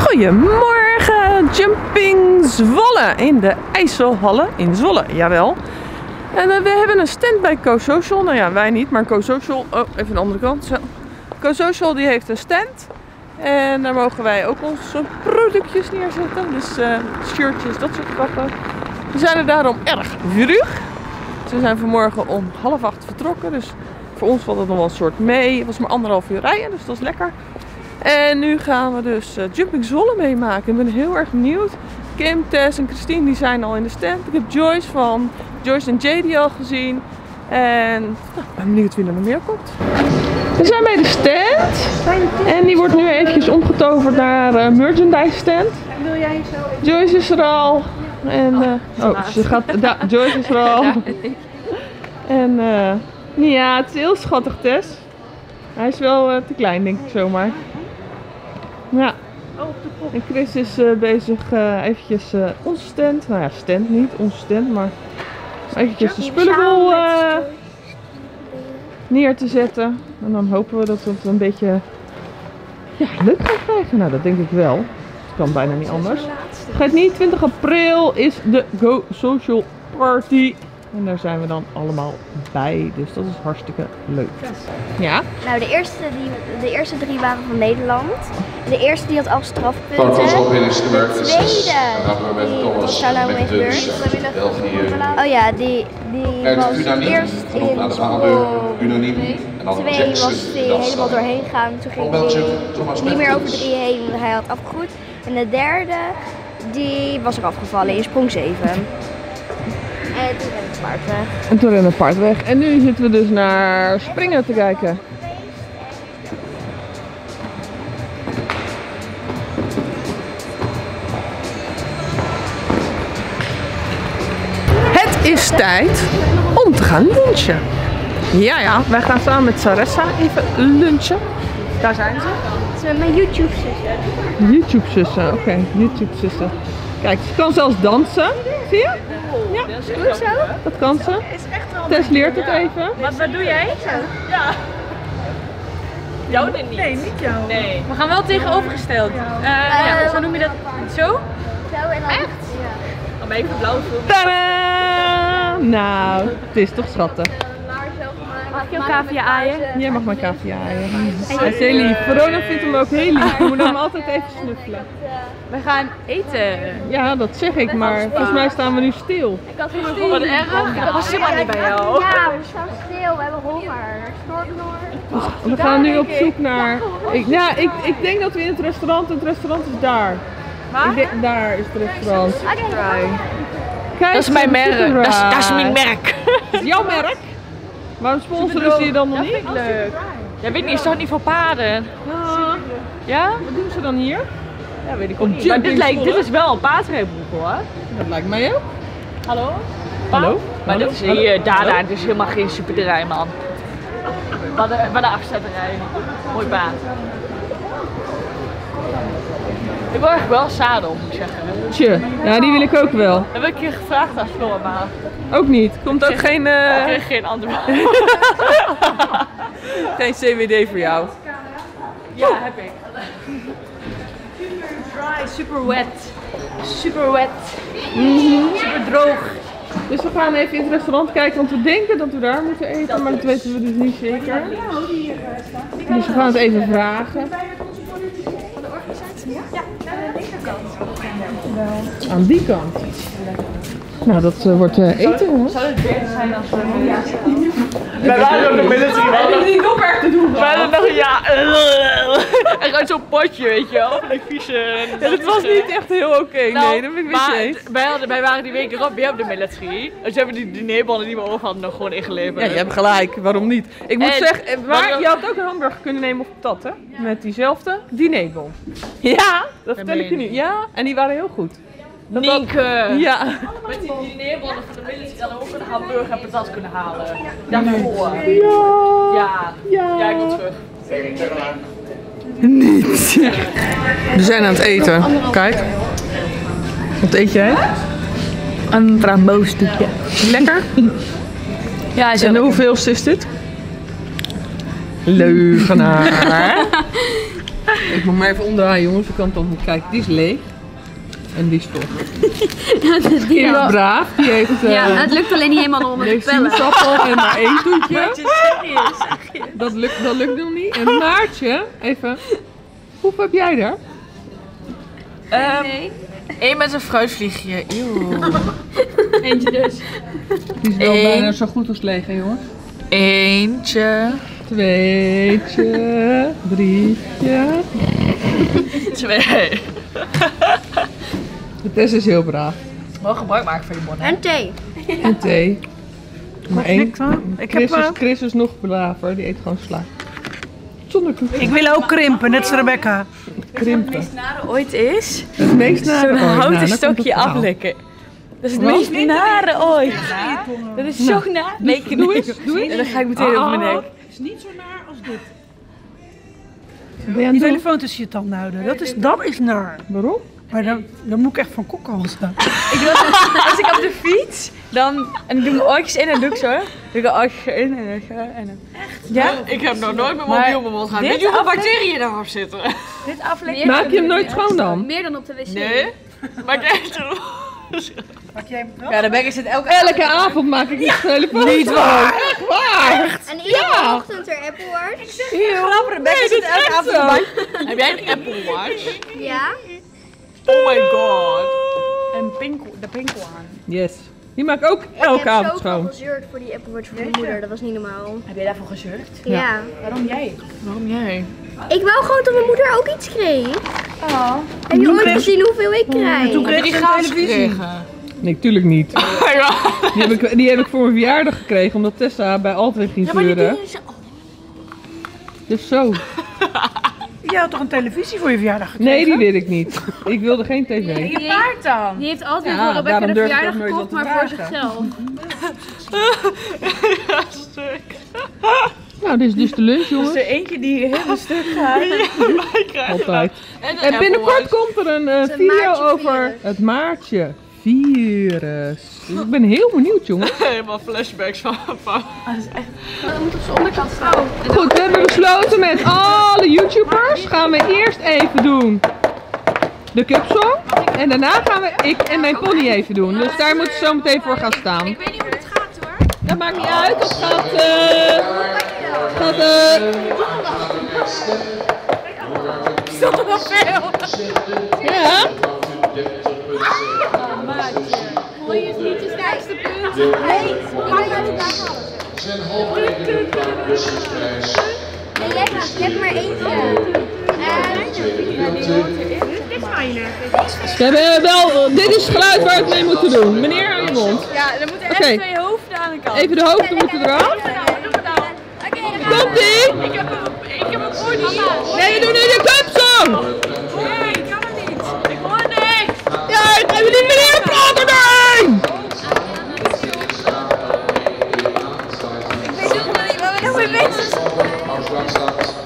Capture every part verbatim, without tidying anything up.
Goedemorgen, Jumping Zwolle in de IJsselhallen in Zwolle, jawel. En uh, we hebben een stand bij Co-Social, nou ja wij niet, maar Co-Social, oh even de andere kant. Co-Social die heeft een stand en daar mogen wij ook onze productjes neerzetten, dus uh, shirtjes, dat soort grappen. We zijn er daarom erg vroeg. Dus we zijn vanmorgen om half acht vertrokken, dus voor ons valt het nog wel een soort mee. Het was maar anderhalf uur rijden, dus dat is lekker. En nu gaan we dus uh, Jumping Zwolle meemaken. Ik ben heel erg benieuwd. Kim, Tess en Christine die zijn al in de stand. Ik heb Joyce van Joyce en J D al gezien. En nou, ik ben benieuwd wie er nog meer komt. We zijn bij de stand. En die wordt nu eventjes omgetoverd naar uh, merchandise stand. Wil jij zo? Joyce is er al. En, uh, oh, ze gaat, da, Joyce is er al. En uh, ja, het is heel schattig, Tess. Hij is wel uh, te klein, denk ik zomaar. Ja. En Chris is uh, bezig uh, eventjes uh, onze stand, nou ja stand niet, onze stand, maar eventjes de spullenbol uh, neer te zetten. En dan hopen we dat we het een beetje ja, leuk gaan krijgen. Nou, dat denk ik wel. Het kan bijna niet anders. Vergeet niet, twintig april is de Go Social Party. En daar zijn we dan allemaal bij, dus dat is hartstikke leuk. Ja? Nou, de eerste, die, de eerste drie waren van Nederland. De eerste die had al strafpunten. Van ons opwinningsgewerkt. De tweede, die, wat zou nou mee gebeurd? Oh ja, die, die was eerst in twee was die helemaal doorheen gegaan. Toen ging hij niet meer over drie heen, want hij had afgegroeid. En de derde, die was er afgevallen in sprong zeven. En toen rende het paard weg. En toen rende het paard weg. En nu zitten we dus naar springen te kijken. Het is tijd om te gaan lunchen. Ja, ja, wij gaan samen met Saressa even lunchen. Daar zijn ze. Dat zijn mijn YouTube-zussen. YouTube-zussen, oké, okay. YouTube-zussen. Kijk, ze kan zelfs dansen. Zie je? Ja, Doe zo? dat kan ze. Tess leert het even. Wat, wat doe jij? Ja. Jou niet? Nee, niet jou. Nee. We gaan wel tegenovergesteld. Uh, ja, Uh, zo noem je dat. Zo? Zo en dan... Echt? Ja. Dan ben ik een blauwe film. Tadaa! Nou, het is toch schattig. Mag ik jouw cavia aaien? Jij mag mijn cavia aaien. Hij is heel lief. Verona vindt hem ook heel lief. Je moet hem altijd even snuffelen. We gaan eten. Ja, dat zeg ik, maar volgens mij staan we nu stil. Ik had geen Wat erg. Dat was helemaal niet bij jou. Ja, we staan stil. We hebben honger. Snorknor. We gaan nu op zoek naar... Ik, ja, ik, ik denk dat we in het restaurant... Het restaurant is daar. Waar? Ik denk, daar is het restaurant. Kijk, Dat is mijn merk. Dat is, dat is mijn merk. merk. Dat is jouw merk? Waarom sponsoren ze je dan nog niet? Dat vind ik leuk. Ja, weet niet, is toch niet voor paarden? Ja. Ja? Wat doen ze dan hier? Ja, weet ik Om ook niet. Maar dit, Jumping lijkt, dit Zwolle? is wel een paardrijbroek hoor. Dat lijkt mij ook. Hallo? Hallo? Maar Hallo? dit is Hallo? hier, Dada, Hallo? het is helemaal geen superterrein man. Wat de, wat de afzetterij. Mooi paard. Ik wil echt wel een zadel, moet ik zeggen. Tje, ja die wil ik ook wel. Dat heb ik een keer gevraagd aan Floor, maar Ook niet. Komt ook geen, uh, ik kreeg geen antwoord. geen C W D voor jou. Ja, heb ik. Dry, super wet. Super wet. Mm-hmm. Super droog. Dus we gaan even in het restaurant kijken, want we denken dat we daar moeten eten, maar dat weten we dus niet zeker. Dus we gaan het even vragen. Aan die kant. Nou, dat uh, wordt uh, eten, hoor. Zou het beter zijn als we... Ja. Wij waren ook de military. We hebben niet nog werk te doen. We hadden nog, ja. En gewoon zo'n potje, weet je wel. Van die vieze... Ja, dat was niet echt heel oké, okay, Nou, nee, dat ben ik maar met je eens. wij, hadden, wij waren die week erop weer op de military. Dus hebben die dinerballen die we over hadden nog gewoon ingeleverd. Ja, je hebt gelijk, waarom niet? Ik moet En- zeggen, eh, maar maar- je had ook een hamburger kunnen nemen op patat, hè? Met diezelfde dinerbon. Ja, dat vertel ik je nu. Ja, en die waren heel goed. Dat was- Nienke! Ja. Met die dinerballen van de military hadden we ook een hamburger en patat kunnen halen. Daarvoor. Ja. Ja. Ja. Ja, ik wil terug. Niet. We zijn aan het eten. Kijk. Wat eet jij? Een framboostukje. Lekker? Ja, is En hoeveelste is dit? Leugenaar. Ik moet maar even omdraaien jongens, ik kan het toch niet kijken. Die is leeg. En die is vol. Die is braaf, die heeft... Uh, ja, het lukt alleen niet helemaal om het te pellen. sinaasappel en maar één toetje. Maartje, serieus. Dat lukt, dat lukt nog niet. En Maartje, even. Hoeveel heb jij er? Um, nee. Eén met een fruitvliegje. Eeuw. Eentje dus. Die is wel Eén. bijna zo goed als leeg, hè jongens? Eentje. Tweetje. Drietje. Twee. De Tess is heel braaf. Wel gebruik maken van je bon. En thee. En thee. Maar één. Ik, Chris, heb, is, uh, Chris is nog braver, die eet gewoon sla. Zonder koek. ik wil ook krimpen, net als Rebecca. Krimpen. Het meest nare ooit is Het meest nare zo'n ooit. Nou, houten dan komt stokje het verhaal. aflikken. Dat is het Wat? meest nare ooit. Dat is zo naar. Nee, ik Doe eens, doe eens. En dan ga ik meteen Ah. over mijn nek. Het is niet zo naar als dit. Ben je aan Die het doen? telefoon tussen je tanden houden, dat is, dat is naar. Waarom? Maar dan, dan moet ik echt van kokhalzen. Ik wil, als ik op de fiets, dan en ik doe mijn oortjes in en doe ik zo. Dan doe ik een oortje in en dan ga en dan. Echt? Ja? Ik heb nog nooit mijn Maar mobiel op mijn mond gehad. dit Weet je hoeveel aflek- bacteriën daarop zitten? Dit afleken. Maak je hem nooit schoon dan? Meer dan op de wc. Nee. Maar ik echt Pak jij hem wel? Ja, dan ben ik zit elke Elke avond maak ik een telefoon. Niet waar! Echt waar! En iedere ochtend er Apple Watch. grappig. Rebecca zit elke avond zo. erbij. Heb jij een Apple Watch? Ja. Oh my god. En pinkel, de pinkel aan. Yes. Die maak ik ook elke ik heb avond zoveel schoon. gezeurd voor die Apple Watch van mijn moeder. Dat was niet normaal. Heb jij daarvoor gezeurd? Ja. Waarom jij? Waarom jij? Ik wou gewoon dat mijn moeder ook iets kreeg. Oh. Heb je Toen ooit kreeg- gezien hoeveel ik krijg? toen Heb je kreeg die ze een gratis televisie. gekregen? Nee, tuurlijk niet. Die heb ik, die heb ik voor mijn verjaardag gekregen omdat Tessa bij Altweg ging zeuren. Dus zo. Je had toch een televisie voor je verjaardag gekregen? Nee, die wil ik niet. Ik wilde geen tv. Je paard dan? Die heeft altijd Ja, voor Rebecca daarom de durf ik verjaardag ook nooit gekocht, wat te maar voor vragen. zichzelf. Nou, dit is dus de lunch, jongens. Er eentje die helemaal stuk gaat. Altijd. En, een En Apple binnenkort Watch. komt er een eh, een video Maartje over virus. het Maartje virus. Dus ik ben heel benieuwd, jongens. Helemaal flashbacks van van. Dat moet op zijn onderkant staan. Goed, we hebben besloten met alle YouTubers gaan we eerst even doen de cupsong. En daarna gaan we ik en mijn pony even doen. Dus daar moeten ze zo meteen voor gaan staan. Ik weet niet hoe dit gaat hoor. Dat maakt niet uit, dat gaat... eh gaat eh Stop nog veel. ja. Mooi is niet je sterkste punt. Nee, ga je het daar halen. Nee, jij gaat. Je hebt maar eentje. We hebben wel, dit is het geluid waar we het mee moeten doen. Meneer, aan je mond. Ja, dan moeten echt Oké. twee hoofden aan de kant. Even de hoofden moeten eraf. Komt ie? Ik heb een, ik heb een pony. Nee, we doen nu de cupsong. Nee, ik kan hem niet. Ik hoor niks. Ja, ik heb die meneer praten erin. Ik weet nog niet waar we nou mee bezig zijn.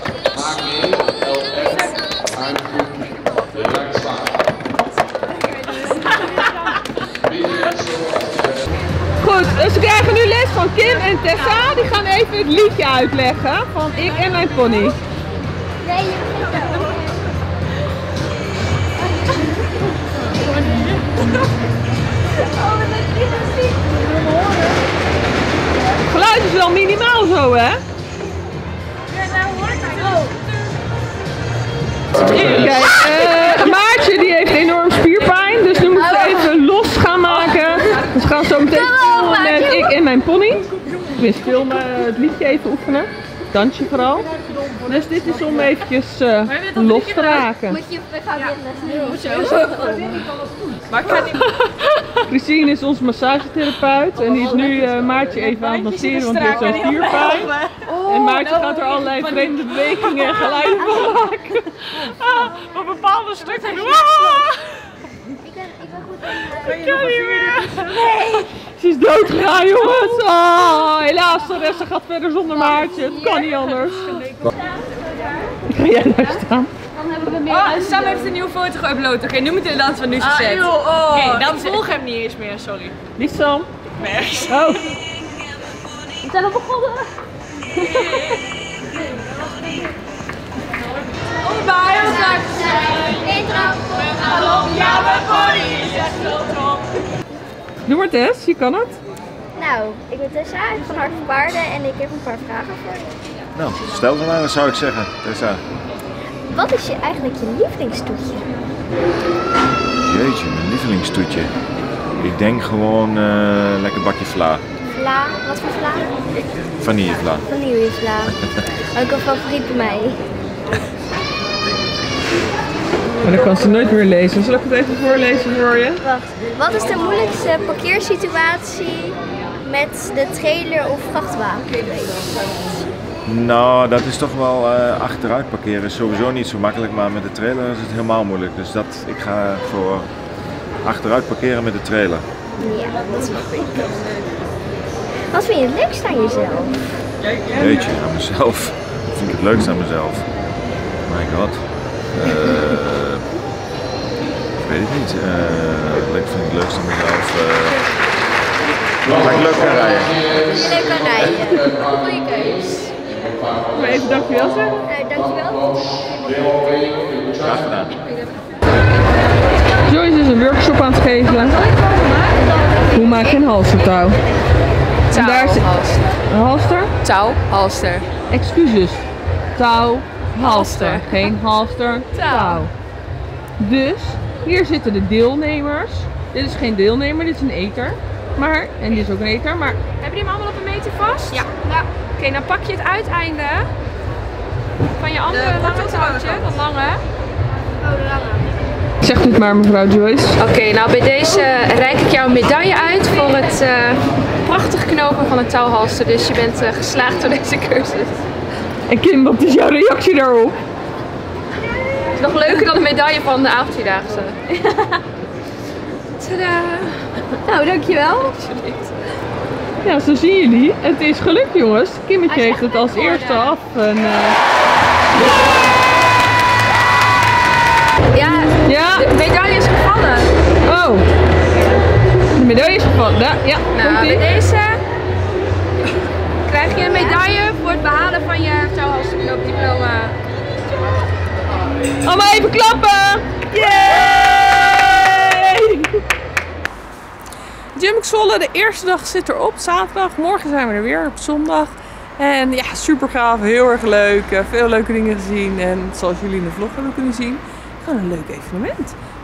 Goed, dus we krijgen nu les van Kim en Tessa. Die gaan even het liedje uitleggen van ik en mijn pony. Nee, je begint wel. Het geluid is wel minimaal zo, hè? Kijk, eh Maartje die heeft enorm spierpijn, dus nu moet ze even los gaan maken. Dus we gaan zo meteen filmen met ik en mijn pony. Dus filmen, het liedje even oefenen. Dansje vooral. Dus dit is om eventjes eh, los te raken. Moet je we gaan dit Maar ik ga niet. Christine is onze massagetherapeut en die is nu eh, Maartje even aan het masseren, want die heeft zo'n spierpijn. En Maartje gaat er allerlei vreemde bewegingen en geluiden van maken. Ah, op bepaalde stukken. Ah! Ik ben, ik ben goed in. Ik kan niet meer. Ze is doodgegaan, jongens. Oh, helaas, de rest gaat verder zonder Maartje. Het kan niet anders. Ga jij daar staan? Dan hebben we meer. Oh, Sam heeft een nieuwe foto geüpload. Oké, nu moeten we de dans van nu Ah, zetten. joh, oh. Oké, Dan dan volg hem niet eens meer, sorry. Die Sam. Nee. Oh, We zijn al begonnen. om bij elkaar te zijn. In trouw, Ja, we worden hier echt heel top. Doe maar Tess, je kan het. Nou, ik ben Tessa van Hart van Paarden en ik heb een paar vragen voor je. Nou, stel ze maar, dat zou ik zeggen. Tessa. Wat is je eigenlijk je lievelingstoetje? Jeetje, mijn lievelingstoetje. Ik denk gewoon uh, lekker bakje vla. Vla, wat voor vla? Vanillevla. Vanillevla. Ook een favoriet bij mij. Maar dan kan ze nooit meer lezen. Zal ik het even voorlezen voor je? Wacht, wat is de moeilijkste parkeersituatie met de trailer of vrachtwagen? Nou, dat is toch wel uh, achteruit parkeren. Is sowieso niet zo makkelijk, maar met de trailer is het helemaal moeilijk. Dus dat, ik ga voor achteruit parkeren met de trailer. Ja, dat is wel goed. Wat vind je het leukst aan jezelf? Jeetje, aan mezelf. Wat vind ik het leukst aan mezelf? My god. Uh, ik weet het niet. Uh, ik vind het leukst aan mezelf. Uh, dat ik leuk kan rijden. Je leuk kan rijden. Goeie keus. Maar even dankjewel zeggen. Nou, dankjewel. Graag gedaan. Joyce is een workshop aan het geven. Hoe maak je een halstertouw? En daar is een halster? Touw, halster. Excuses. Touw, halster. Halster. Geen halster, touw. Dus hier zitten de deelnemers. Dit is geen deelnemer, dit is een eter. Maar, en dit is ook een eter, maar Hebben die hem allemaal op een meter vast? Ja. ja. Oké, dan pak je het uiteinde van je andere lange touwtje, dat lange. Oh, de lange. zeg het maar mevrouw Joyce. Oké, okay, nou bij deze reik ik jou een medaille uit voor het uh, prachtig knopen van het touwhalster. Dus je bent uh, geslaagd door deze cursus. En Kim, wat is jouw reactie daarop? Het is nog leuker dan de medaille van de avondvierdaagse. Tadaa! Nou, dankjewel. Absoluut. Ja, zo zien jullie. Het is gelukt jongens. Kimmetje heeft het als eerste af. En, uh... Ja, ja, de medaille is gevallen. Oh, de medaille is gevallen. Ja, ja. Nou, bij deze krijg je een medaille voor het behalen van je touwhalsterknoopdiploma. Allemaal even klappen! Yay! Gym Zwolle, de eerste dag zit erop, zaterdag. Morgen zijn we er weer op zondag. En ja, super gaaf, heel erg leuk. Veel leuke dingen gezien. En zoals jullie in de vlog hebben kunnen zien, gewoon een leuk evenement.